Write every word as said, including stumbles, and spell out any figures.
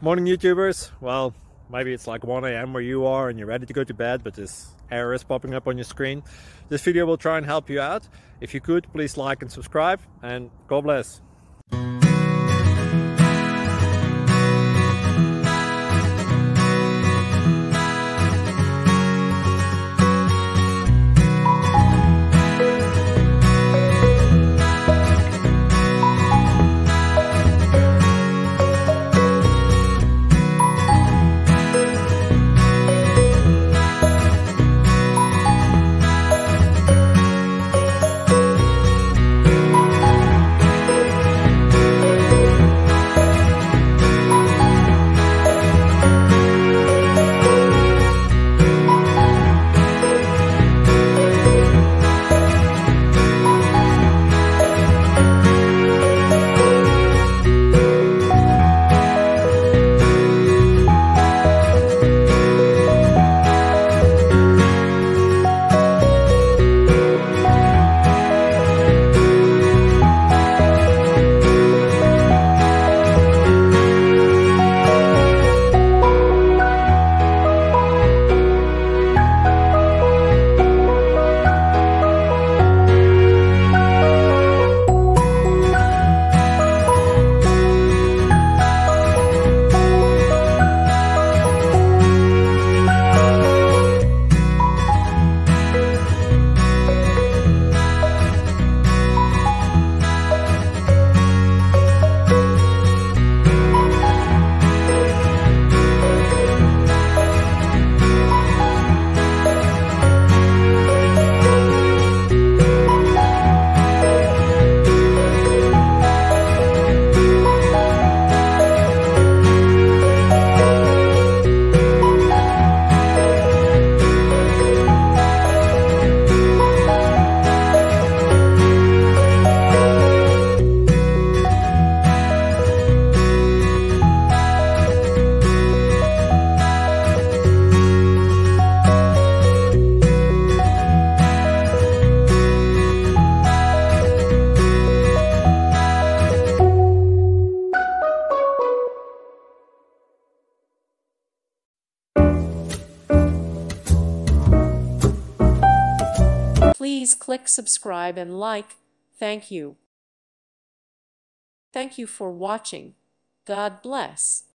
Morning YouTubers. Well, maybe it's like one A M where you are and you're ready to go to bed, but this error is popping up on your screen. This video will try and help you out. If you could, please like and subscribe, and God bless. Please click subscribe and like. Thank you. Thank you for watching. God bless.